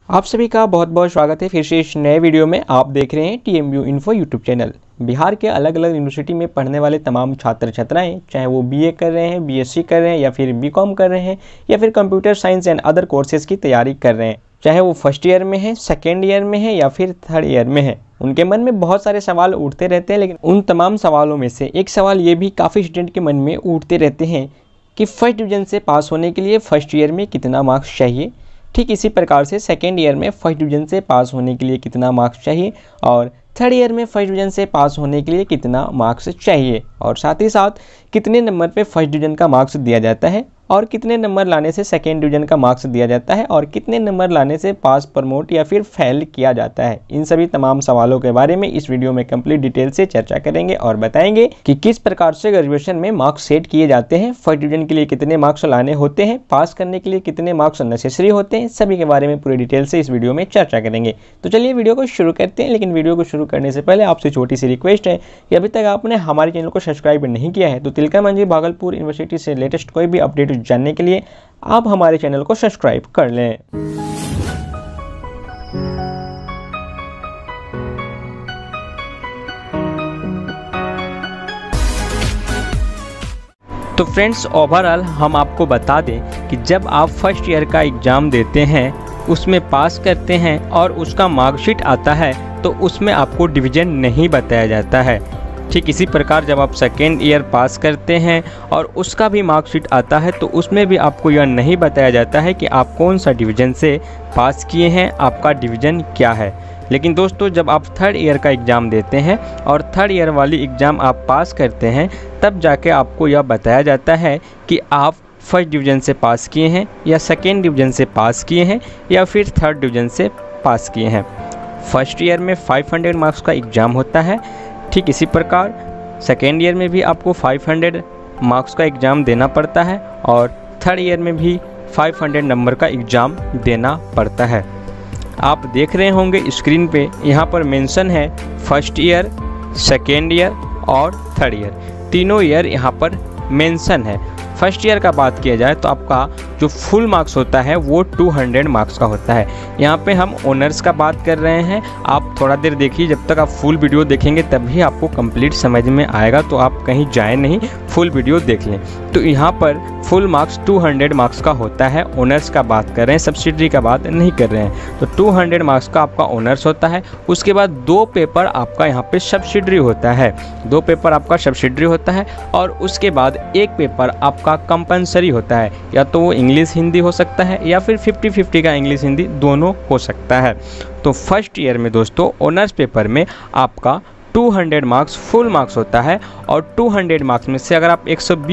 आप सभी का बहुत बहुत स्वागत है फिर से इस नए वीडियो में। आप देख रहे हैं TMU info YouTube channel. Bihar के अलग अलग यूनिवर्सिटी में पढ़ने वाले तमाम छात्र छात्राएं, चाहे वो BA कर रहे हैं, BSc कर रहे हैं या फिर BCom कर रहे हैं या फिर computer science and other courses की तैयारी कर रहे हैं, चाहे वो फर्स्ट ईयर में है, सेकेंड ईयर में है या फिर थर्ड ईयर में है, उनके मन में बहुत सारे सवाल उठते रहते हैं। लेकिन उन तमाम सवालों में से एक सवाल ये भी काफ़ी स्टूडेंट के मन में उठते रहते हैं कि फर्स्ट डिवीज़न से पास होने के लिए फर्स्ट ईयर में कितना मार्क्स चाहिए। ठीक इसी प्रकार से सेकेंड ईयर में फर्स्ट डिवीज़न से पास होने के लिए कितना मार्क्स चाहिए और थर्ड ईयर में फर्स्ट डिवीज़न से पास होने के लिए कितना मार्क्स चाहिए, और साथ ही साथ कितने नंबर पे फर्स्ट डिवीज़न का मार्क्स दिया जाता है और कितने नंबर लाने से सेकेंड डिवीज़न का मार्क्स दिया जाता है और कितने नंबर लाने से पास, प्रमोट या फिर फेल किया जाता है। इन सभी तमाम सवालों के बारे में इस वीडियो में कंप्लीट डिटेल से चर्चा करेंगे और बताएंगे कि किस प्रकार से ग्रेजुएशन में मार्क्स सेट किए जाते हैं, फर्स्ट डिवीज़न के लिए कितने मार्क्स लाने होते हैं, पास करने के लिए कितने मार्क्स नेसेसरी होते हैं, सभी के बारे में पूरी डिटेल से इस वीडियो में चर्चा करेंगे। तो चलिए वीडियो को शुरू करते हैं। लेकिन वीडियो को शुरू करने से पहले आपसे छोटी सी रिक्वेस्ट है कि अभी तक आपने हमारे चैनल को सब्सक्राइब नहीं किया है तो तिलका मंजी भागलपुर यूनिवर्सिटी से लेटेस्ट कोई भी अपडेट जानने के लिए आप हमारे चैनल को सब्सक्राइब कर लें। तो फ्रेंड्स, ओवरऑल हम आपको बता दें कि जब आप फर्स्ट ईयर का एग्ज़ाम देते हैं, उसमें पास करते हैं और उसका मार्कशीट आता है तो उसमें आपको डिवीज़न नहीं बताया जाता है। ठीक इसी प्रकार जब आप सेकेंड ईयर पास करते हैं और उसका भी मार्कशीट आता है तो उसमें भी आपको यह नहीं बताया जाता है कि आप कौन सा डिवीज़न से पास किए हैं, आपका डिवीज़न क्या है। लेकिन दोस्तों, जब आप थर्ड ईयर का एग्ज़ाम देते हैं और थर्ड ईयर वाली एग्ज़ाम आप पास करते हैं, तब जाके आपको यह बताया जाता है कि आप फर्स्ट डिवीज़न से पास किए हैं या सेकेंड डिवीज़न से पास किए हैं या फिर थर्ड डिवीज़न से पास किए हैं। फर्स्ट ईयर में 500 मार्क्स का एग्ज़ाम होता है। ठीक इसी प्रकार सेकेंड ईयर में भी आपको 500 मार्क्स का एग्ज़ाम देना पड़ता है और थर्ड ईयर में भी 500 नंबर का एग्ज़ाम देना पड़ता है। आप देख रहे होंगे स्क्रीन पे, यहाँ पर मेंशन है फर्स्ट ईयर, सेकेंड ईयर और थर्ड ईयर, तीनों ईयर यहाँ पर मेंशन है। फर्स्ट ईयर का बात किया जाए तो आपका जो फुल मार्क्स होता है वो 200 मार्क्स का होता है। यहाँ पे हम ऑनर्स का बात कर रहे हैं। आप थोड़ा देर देखिए, जब तक आप फुल वीडियो देखेंगे तभी आपको कंप्लीट समझ में आएगा, तो आप कहीं जाए नहीं, फुल वीडियो देख लें। तो यहाँ पर फुल मार्क्स 200 मार्क्स का होता है। ऑनर्स का बात कर रहे हैं, सब्सिडरी का बात नहीं कर रहे हैं। तो 200 मार्क्स का आपका ऑनर्स होता है। उसके बाद 2 पेपर आपका यहाँ पे सब्सिडरी होता है, 2 पेपर आपका सब्सिडरी होता है और उसके बाद 1 पेपर आपका कंपलसरी होता है। या तो वो इंग्लिश हिंदी हो सकता है या फिर 50-50 का इंग्लिश हिंदी दोनों हो सकता है। तो फर्स्ट ईयर में दोस्तों ऑनर्स पेपर में आपका 200 मार्क्स फुल मार्क्स होता है और 200 मार्क्स में से अगर आप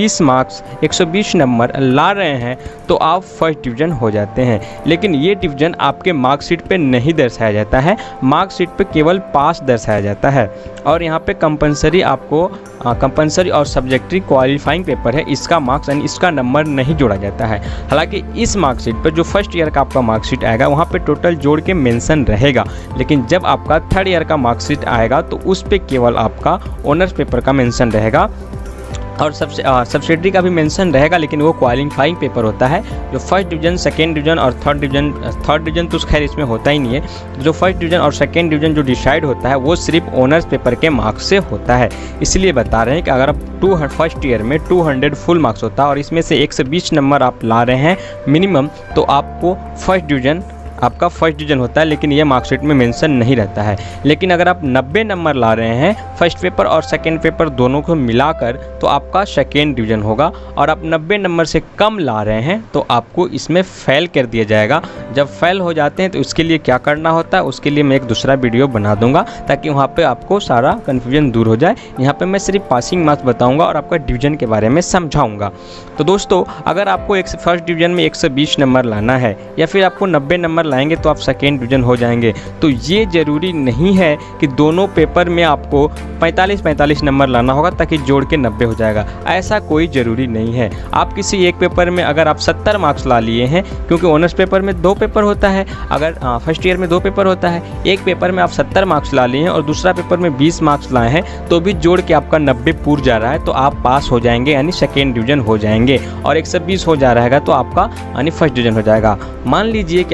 120 नंबर ला रहे हैं तो आप फर्स्ट डिवीज़न हो जाते हैं। लेकिन ये डिवीज़न आपके मार्कशीट पे नहीं दर्शाया जाता है, मार्कशीट पे केवल पास दर्शाया जाता है। और यहाँ पे कंपलसरी आपको कंपलसरी और सब्जेक्टरी क्वालिफाइंग पेपर है, इसका मार्क्स यानी इसका नंबर नहीं जोड़ा जाता है। हालांकि इस मार्कशीट पर जो फर्स्ट ईयर का आपका मार्कशीट आएगा वहाँ पे टोटल जोड़ के मेंशन रहेगा, लेकिन जब आपका थर्ड ईयर का मार्कशीट आएगा तो उस पे केवल आपका ऑनर्स पेपर का मेंशन रहेगा और सब्सिडरी का भी मेंशन रहेगा, लेकिन वो क्वालिफाइंग पेपर होता है। जो फर्स्ट डिवीज़न, सेकेंड डिवीज़न और थर्ड डिवीज़न तो खैर इसमें होता ही नहीं है। जो फर्स्ट डिवीज़न और सेकेंड डिवीज़न जो डिसाइड होता है वो सिर्फ ऑनर्स पेपर के मार्क्स से होता है। इसलिए बता रहे हैं कि अगर आप फर्स्ट ईयर में 200 फुल मार्क्स होता है और इसमें से 120 नंबर आप ला रहे हैं मिनिमम, तो आपको फर्स्ट डिवीज़न आपका फर्स्ट डिवीज़न होता है, लेकिन ये मार्कशीट में मेंशन नहीं रहता है। लेकिन अगर आप 90 नंबर ला रहे हैं फर्स्ट पेपर और सेकेंड पेपर दोनों को मिलाकर, तो आपका सेकेंड डिवीज़न होगा। और आप 90 नंबर से कम ला रहे हैं तो आपको इसमें फेल कर दिया जाएगा। जब फेल हो जाते हैं तो उसके लिए क्या करना होता है, उसके लिए मैं एक दूसरा वीडियो बना दूंगा ताकि वहाँ पर आपको सारा कन्फ्यूजन दूर हो जाए। यहाँ पर मैं सिर्फ पासिंग मार्क्स बताऊँगा और आपका डिवीज़न के बारे में समझाऊँगा। तो दोस्तों, अगर आपको फर्स्ट डिवीज़न में 120 नंबर लाना है या फिर आपको 90 नंबर लाएंगे तो आप सेकेंड डिवीज़न हो जाएंगे। तो ये ज़रूरी नहीं है कि दोनों पेपर में आपको 45 नंबर लाना होगा ताकि जोड़ के 90 हो जाएगा, ऐसा कोई ज़रूरी नहीं है। आप किसी एक पेपर में अगर आप 70 मार्क्स ला लिए हैं, क्योंकि ऑनर्स पेपर में 2 पेपर होता है, अगर फर्स्ट ईयर में 2 पेपर होता है, एक पेपर में आप 70 मार्क्स ला लिए हैं और दूसरा पेपर में 20 मार्क्स लाए हैं, तो भी जोड़ के आपका 90 पूर जा रहा है तो आप पास हो जाएंगे, यानी सेकेंड डिवीज़न हो जाएंगे। और 120 हो जा रहेगा तो आपका यानी फर्स्ट डिवीज़न हो जाएगा। मान लीजिए कि आपका फर्स्ट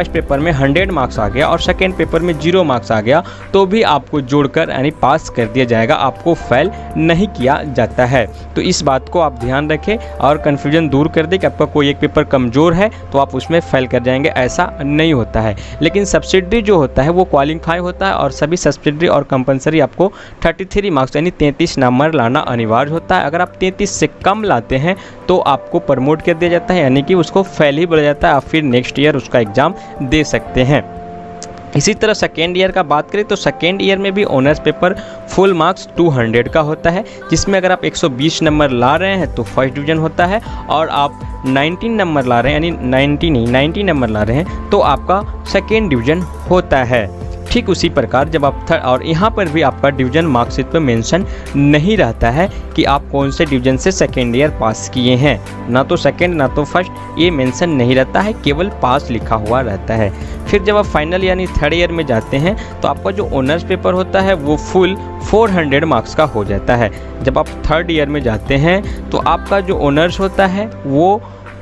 फर्स्ट पेपर में 100 मार्क्स आ गया और सेकेंड पेपर में 0 मार्क्स आ गया तो भी आपको जोड़कर यानी पास कर दिया जाएगा, आपको फेल नहीं किया जाता है। तो इस बात को आप ध्यान रखें और कन्फ्यूजन दूर कर दें कि आपका कोई एक पेपर कमज़ोर है तो आप उसमें फेल कर जाएंगे, ऐसा नहीं होता है। लेकिन सब्सिडरी जो होता है वो क्वालिफाई होता है और सभी सब्सिडरी और कंपलसरी आपको 33 मार्क्स यानी 33 नंबर लाना अनिवार्य होता है। अगर आप 33 से कम लाते हैं तो आपको प्रमोट कर दिया जाता है, यानी कि उसको फेल ही बोला जाता है, आप फिर नेक्स्ट ईयर उसका एग्ज़ाम दे सकते हैं। इसी तरह सेकेंड ईयर का बात करें तो सेकेंड ईयर में भी ऑनर्स पेपर फुल मार्क्स 200 का होता है, जिसमें अगर आप 120 नंबर ला रहे हैं तो फर्स्ट डिवीज़न होता है और आप 19 नंबर ला रहे हैं यानी 90 नंबर ला रहे हैं तो आपका सेकेंड डिवीज़न होता है। ठीक उसी प्रकार जब आप और यहाँ पर भी आपका डिवीज़न मार्कशीट पर मेंशन नहीं रहता है कि आप कौन से डिवीज़न से सेकेंड ईयर पास किए हैं, ना तो सेकेंड ना तो फर्स्ट, ये मेंशन नहीं रहता है, केवल पास लिखा हुआ रहता है। फिर जब आप फाइनल यानी थर्ड ईयर में जाते हैं तो आपका जो ऑनर्स पेपर होता है वो फुल 400 मार्क्स का हो जाता है। जब आप थर्ड ईयर में जाते हैं तो आपका जो ऑनर्स होता है वो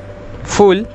फुल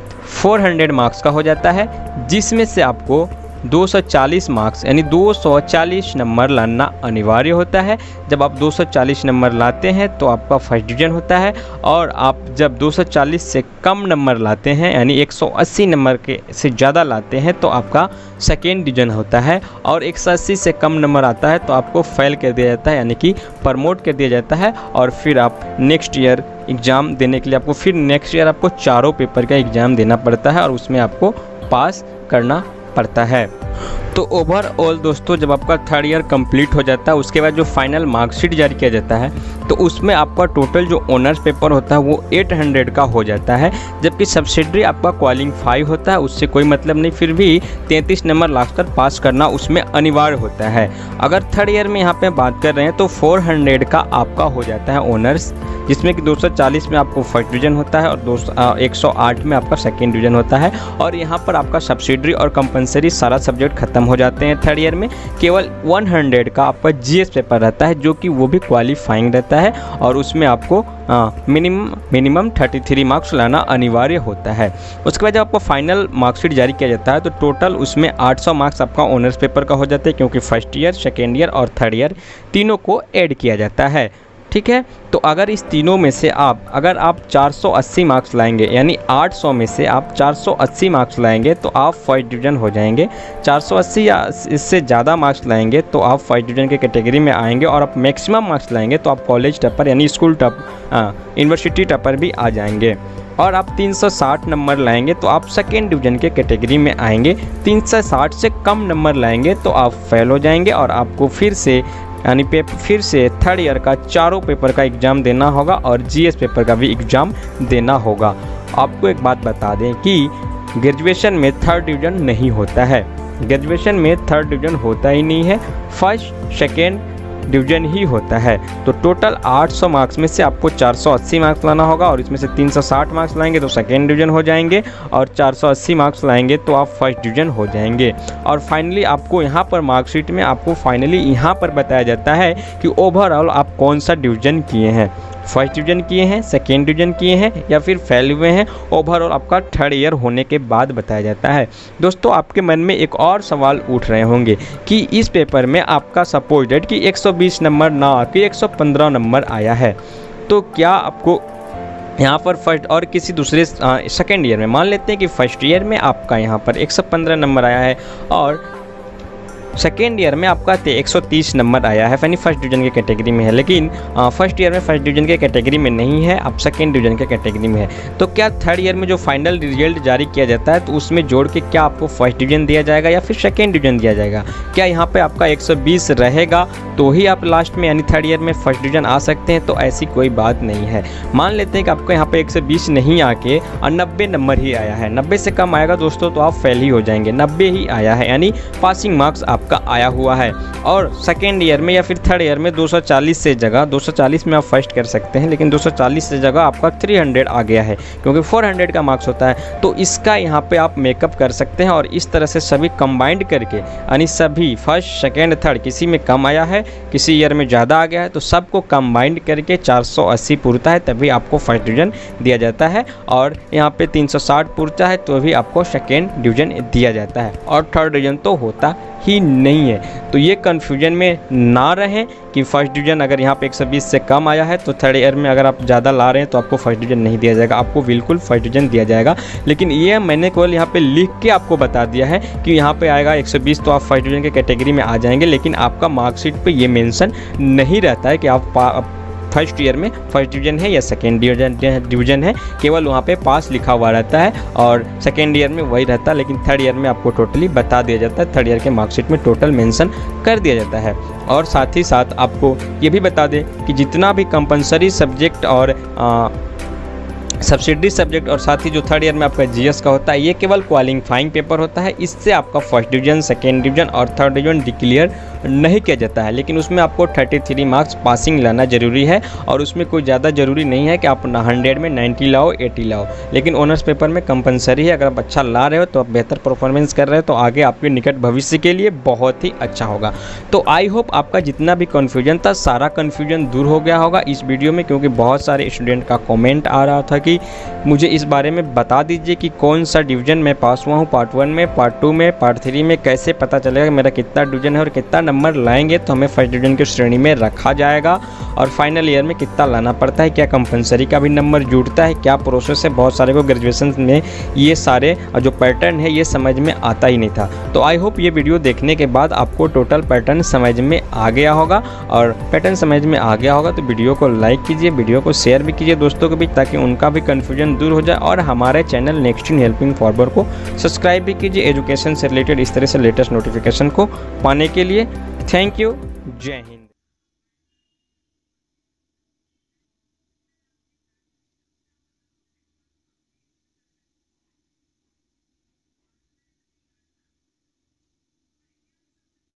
400 मार्क्स का हो जाता है, जिसमें से आपको 240 मार्क्स यानी 240 नंबर लाना अनिवार्य होता है। जब आप 240 नंबर लाते हैं तो आपका फर्स्ट डिवीज़न होता है और आप जब 240 से कम नंबर लाते हैं यानी 180 नंबर के से ज़्यादा लाते हैं तो आपका सेकेंड डिवीज़न होता है और 180 से कम नंबर आता है तो आपको फेल कर दिया जाता है, यानी कि प्रमोट कर दिया जाता है और फिर आप नेक्स्ट ईयर एग्ज़ाम देने के लिए आपको फिर नेक्स्ट ईयर आपको चारों पेपर का एग्ज़ाम देना पड़ता है और उसमें आपको पास करना पड़ता है। तो ओवरऑल दोस्तों जब आपका थर्ड ईयर कंप्लीट हो जाता है उसके बाद जो फाइनल मार्कशीट जारी किया जाता है तो उसमें आपका टोटल जो ऑनर्स पेपर होता है वो 800 का हो जाता है, जबकि सब्सिडरी आपका क्वालिफाई होता है, उससे कोई मतलब नहीं, फिर भी 33 नंबर लाकर पास करना उसमें अनिवार्य होता है। अगर थर्ड ईयर में यहाँ पे बात कर रहे हैं तो 400 का आपका हो जाता है ऑनर्स, जिसमें कि 240 में आपको फर्स्ट डिवीज़न होता है और 108 में आपका सेकेंड डिवीज़न होता है और यहाँ पर आपका सब्सिडरी और कंपलसरी सारा सब्जेक्ट खत्म हो जाते हैं। थर्ड ईयर में केवल 100 का आपका जीएस पेपर रहता है जो कि वो भी क्वालिफाइंग रहता है और उसमें आपको मिनिमम 33 मार्क्स लाना अनिवार्य होता है। उसके बाद जब आपको फाइनल मार्कशीट जारी किया जाता है तो टोटल उसमें 800 मार्क्स आपका ऑनर्स पेपर का हो जाता है, क्योंकि फर्स्ट ईयर सेकेंड ईयर और थर्ड ईयर तीनों को ऐड किया जाता है। ठीक है, तो अगर इस तीनों में से अगर आप 480 मार्क्स लाएंगे यानी 800 में से आप 480 मार्क्स लाएंगे तो आप फर्स्ट डिवीज़न हो जाएंगे। 480 या इससे ज़्यादा मार्क्स लाएंगे तो आप फर्स्ट डिवीज़न के कैटेगरी में आएंगे और आप मैक्सिमम मार्क्स लाएंगे तो आप कॉलेज टॉपर यानी स्कूल यूनिवर्सिटी टॉपर भी आ जाएंगे। और आप 360 नंबर लाएंगे तो आप सेकेंड डिवीज़न के कैटेगरी में आएंगे। 360 से कम नंबर लाएंगे तो आप फेल हो जाएंगे और आपको फिर से थर्ड ईयर का चारों पेपर का एग्ज़ाम देना होगा और जीएस पेपर का भी एग्ज़ाम देना होगा। आपको एक बात बता दें कि ग्रेजुएशन में थर्ड डिवीज़न नहीं होता है, ग्रेजुएशन में थर्ड डिवीज़न होता ही नहीं है, फर्स्ट सेकेंड डिवीज़न ही होता है। तो टोटल 800 मार्क्स में से आपको 480 मार्क्स लाना होगा और इसमें से 360 मार्क्स लाएंगे तो सेकेंड डिवीज़न हो जाएंगे और 480 मार्क्स लाएंगे तो आप फर्स्ट डिवीज़न हो जाएंगे। और फाइनली आपको यहाँ पर मार्कशीट में आपको फाइनली यहाँ पर बताया जाता है कि ओवरऑल आप कौन सा डिवीज़न किए हैं, फर्स्ट डिवीज़न किए हैं, सेकेंड डिवीज़न किए हैं या फिर फेल हुए हैं, ओवरऑल आपका थर्ड ईयर होने के बाद बताया जाता है। दोस्तों आपके मन में एक और सवाल उठ रहे होंगे कि इस पेपर में आपका सपोज्ड कि 120 नंबर ना आके 115 नंबर आया है, तो क्या आपको यहाँ पर फर्स्ट और किसी दूसरे सेकेंड ईयर में, मान लेते हैं कि फर्स्ट ईयर में आपका यहाँ पर 115 नंबर आया है और सेकेंड ईयर में आपका 130 नंबर आया है, यानी फर्स्ट डिवीज़न के कैटेगरी में है, लेकिन फर्स्ट ईयर में फर्स्ट डिवीज़न के कैटेगरी में नहीं है, आप सेकेंड डिवीज़न के कैटेगरी में है, तो क्या थर्ड ईयर में जो फाइनल रिजल्ट जारी किया जाता है तो उसमें जोड़ के क्या आपको फर्स्ट डिवीज़न दिया जाएगा या फिर सेकेंड डिवीज़न दिया जाएगा? क्या यहाँ पे आपका 120 रहेगा तो ही आप लास्ट में यानी थर्ड ईयर में फर्स्ट डिवीज़न आ सकते हैं? तो ऐसी कोई बात नहीं है। मान लेते हैं कि आपको यहाँ पे 120 नहीं आके और 90 नंबर ही आया है, 90 से कम आएगा दोस्तों तो आप फेल ही हो जाएंगे, 90 ही आया है यानी पासिंग मार्क्स आप आपका आया हुआ है। और सेकेंड ईयर में या फिर थर्ड ईयर में 240 से जगह 240 में आप फर्स्ट कर सकते हैं, लेकिन 240 से जगह आपका 300 आ गया है क्योंकि 400 का मार्क्स होता है। तो इसका यहाँ पे आप मेकअप कर सकते हैं और इस तरह से सभी कंबाइंड करके, यानी सभी फर्स्ट सेकेंड थर्ड किसी में कम आया है, किसी ईयर में ज़्यादा आ गया है, तो सबको कंबाइंड करके 480 पूरता है तभी आपको फर्स्ट डिवीज़न दिया जाता है। और यहाँ पे 360 पूरता है तो भी आपको सेकेंड डिवीज़न दिया जाता है और थर्ड डिवीज़न तो होता ही नहीं है। तो ये कन्फ्यूजन में ना रहें कि फर्स्ट डिवीज़न अगर यहाँ पे 120 से कम आया है तो थर्ड ईयर में अगर आप ज़्यादा ला रहे हैं तो आपको फर्स्ट डिवीज़न नहीं दिया जाएगा, आपको बिल्कुल फर्स्ट डिवीज़न दिया जाएगा। लेकिन ये मैंने केवल यहाँ पे लिख के आपको बता दिया है कि यहाँ पे आएगा 120 तो आप फर्स्ट डिवीज़न के कैटेगरी में आ जाएंगे, लेकिन आपका मार्कशीट पे ये मेंशन नहीं रहता है कि आप फर्स्ट ईयर में फर्स्ट डिवीज़न है या सेकेंड डिवीज़न है, केवल वहाँ पे पास लिखा हुआ रहता है और सेकेंड ईयर में वही रहता है, लेकिन थर्ड ईयर में आपको टोटली बता दिया जाता है, थर्ड ईयर के मार्कशीट में टोटल मेंशन कर दिया जाता है। और साथ ही साथ आपको ये भी बता दें कि जितना भी कंपलसरी सब्जेक्ट और सब्सिडी सब्जेक्ट और साथ ही जो थर्ड ईयर में आपका जीएस का होता है, ये केवल क्वालिफाइंग पेपर होता है, इससे आपका फर्स्ट डिवीज़न सेकेंड डिवीज़न और थर्ड डिवीज़न डिक्लेयर नहीं किया जाता है। लेकिन उसमें आपको 33 मार्क्स पासिंग लाना ज़रूरी है और उसमें कोई ज़्यादा ज़रूरी नहीं है कि आप 100 में 90 लाओ 80 लाओ, लेकिन ऑनर्स पेपर में कंपलसरी है। अगर आप अच्छा ला रहे हो तो आप बेहतर परफॉर्मेंस कर रहे हो तो आगे आपके निकट भविष्य के लिए बहुत ही अच्छा होगा। तो आई होप आपका जितना भी कन्फ्यूजन था सारा कन्फ्यूजन दूर हो गया होगा इस वीडियो में, क्योंकि बहुत सारे स्टूडेंट का कॉमेंट आ रहा था कि मुझे इस बारे में बता दीजिए कि कौन सा डिवीज़न मैं पास हुआ हूँ, पार्ट 1 में, पार्ट 2 में, पार्ट 3 में, कैसे पता चलेगा मेरा कितना डिवीज़न है और कितना नंबर लाएंगे तो हमें फर्स्ट डिवीज़न की श्रेणी में रखा जाएगा, और फाइनल ईयर में कितना लाना पड़ता है, क्या कंपलसरी का भी नंबर जुड़ता है, क्या प्रोसेस है। बहुत सारे को ग्रेजुएशन में ये सारे जो पैटर्न है ये समझ में आता ही नहीं था। तो आई होप ये वीडियो देखने के बाद आपको टोटल पैटर्न समझ में आ गया होगा, और पैटर्न समझ में आ गया होगा तो वीडियो को लाइक कीजिए, वीडियो को शेयर भी कीजिए दोस्तों के बीच, ताकि उनका भी कन्फ्यूजन दूर हो जाए। और हमारे channel next in helping forward को सब्सक्राइब भी कीजिए एजुकेशन से रिलेटेड इस तरह से लेटेस्ट नोटिफिकेशन को पाने के लिए। थैंक यू, जय हिंद।